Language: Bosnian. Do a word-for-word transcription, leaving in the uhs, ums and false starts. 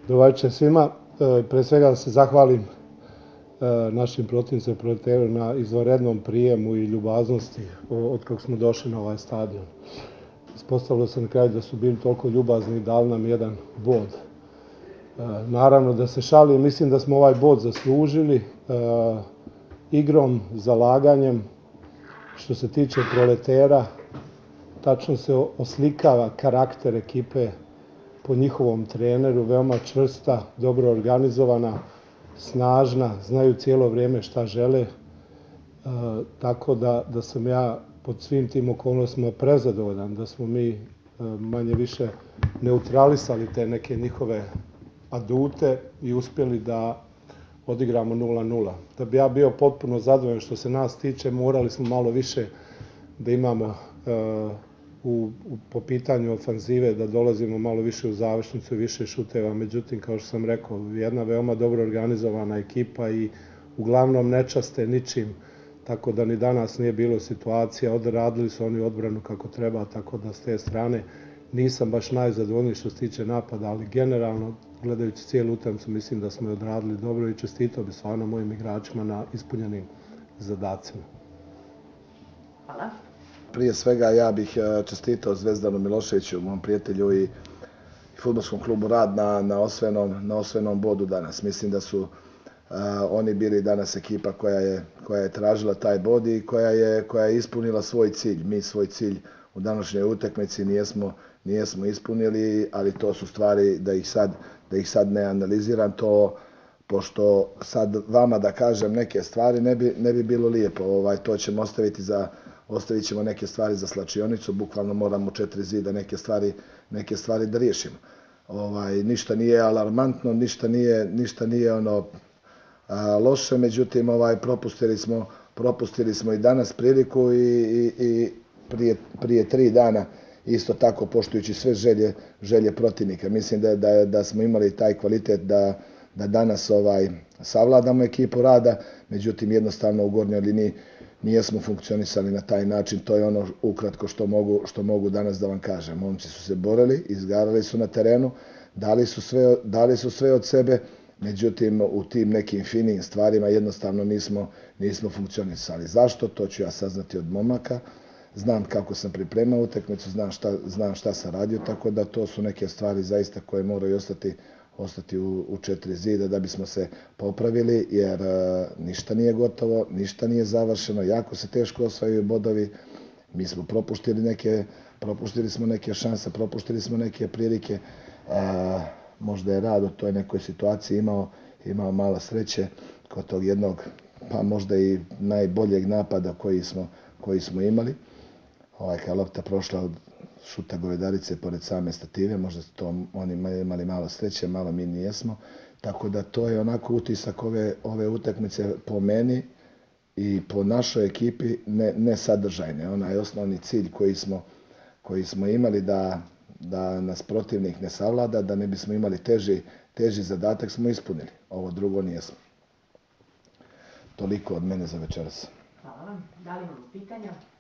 Dobar večer svima. Pre svega da se zahvalim našim protivnicima Proleteru na izvanrednom prijemu i ljubaznosti od kako smo došli na ovaj stadion. Ispostavilo se na kraju da su bili toliko ljubazni i dali nam jedan bod. Naravno da se šalim, mislim da smo ovaj bod zaslužili igrom, zalaganjem. Što se tiče Proletera, tačno se oslikava karakter ekipe po njihovom treneru, veoma čvrsta, dobro organizovana, snažna, znaju cijelo vrijeme šta žele, tako da, da sam ja pod svim tim okolnostima prezadovoljan, da smo mi manje više neutralisali te neke njihove adute i uspjeli da odigramo nula nula. Da bi ja bio potpuno zadovoljan što se nas tiče, morali smo malo više da imamo U, u, po pitanju ofanzive, da dolazimo malo više u završnicu, više šuteva. Međutim, kao što sam rekao, jedna veoma dobro organizovana ekipa i uglavnom nečaste ničim, tako da ni danas nije bilo situacija. Odradili su oni odbranu kako treba, tako da s te strane nisam baš najzadovoljniji što se tiče napada, ali generalno, gledajući cijelu utakmicu, mislim da smo je odradili dobro i čestitao bi stvarno mojim igračima na ispunjenim zadacima. Hvala. Prije svega ja bih čestitao Zvezdanu Miloševiću, mom prijatelju i fudbalskom klubu Rad na, na, osvojenom, na osvojenom bodu danas. Mislim da su uh, oni bili danas ekipa koja je, koja je tražila taj bod i koja je, koja je ispunila svoj cilj. Mi svoj cilj u današnjoj utakmici nijesmo, nijesmo ispunili, ali to su stvari da ih sad, da ih sad ne analiziram. To, pošto sad vama da kažem neke stvari ne bi, ne bi bilo lijepo. Ovaj, to ćemo ostaviti za Ostavit ćemo neke stvari za slačionicu, bukvalno moramo četiri zida neke stvari, neke stvari da riješimo. Ovaj, ništa nije alarmantno, ništa nije, ništa nije ono a, loše, međutim ovaj, propustili, smo, propustili smo i danas priliku i, i, i prije, prije tri dana isto tako poštujući sve želje, želje protivnika. Mislim da, da, da smo imali taj kvalitet da, da danas ovaj, savladamo ekipu Rada, međutim jednostavno u gornjoj liniji nijesmo funkcionisali na taj način, to je ono ukratko što mogu, što mogu danas da vam kažem. Momci su se borili, izgarali su na terenu, dali su sve, dali su sve od sebe, međutim u tim nekim finim stvarima jednostavno nismo, nismo funkcionisali. Zašto? To ću ja saznati od momaka. Znam kako sam pripremao utakmicu, znam šta, znam šta sam radio, tako da to su neke stvari zaista koje moraju ostati ostati u, u četiri zida da bismo se popravili, jer uh, ništa nije gotovo, ništa nije završeno, jako se teško osvajaju bodovi, mi smo propuštili neke, propuštili smo neke šanse, propuštili smo neke prilike, uh, možda je Rad u toj nekoj situaciji imao, imao malo sreće kod tog jednog, pa možda i najboljeg napada koji smo, koji smo imali. Ovaj, kad lopta prošla od šuta Govedarice pored same stative, možda su to oni imali malo sreće, malo mi nijesmo. Tako da to je onako utisak ove, ove utakmice po meni i po našoj ekipi ne, ne sadržajne. Onaj osnovni cilj koji smo, koji smo imali da, da nas protivnik ne savlada, da ne bismo imali teži, teži zadatak smo ispunili. Ovo drugo nijesmo. Toliko od mene za večeras. Hvala vam. Da li imamo pitanja?